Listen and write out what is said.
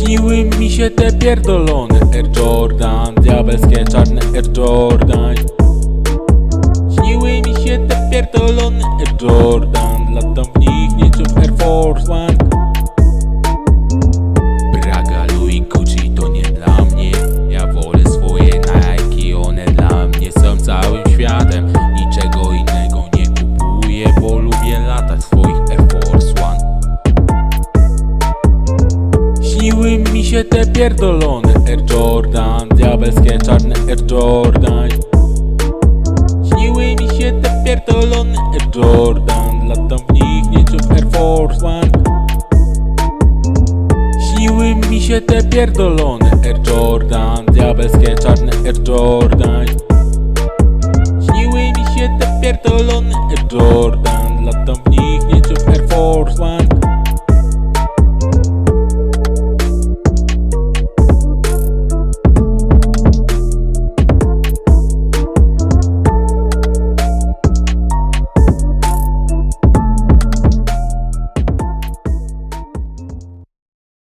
Śniły mi się te pierdolone Air Jordan, diabelskie czarne Air Jordan. Śniły mi się te pierdolone Air Jordan, latam w nich niczym Air Force One. Braga, Louis, Gucci to nie dla mnie. Ja wolę swoje Nike, one dla mnie są całym światem. Niczego innego nie kupuję, bo lubię latać w swoich Air Force One. Śniły mi się te pierdolone Air Jordan, diabelskie czarne Air Jordan. Śniły mi się te pierdolone Air Jordan, latam w nich niczym Air Force One. Śniły mi się te pierdolone Air Jordan, diabelskie czarne Air Jordan. Śniły mi się te pierdolone Air Jordan.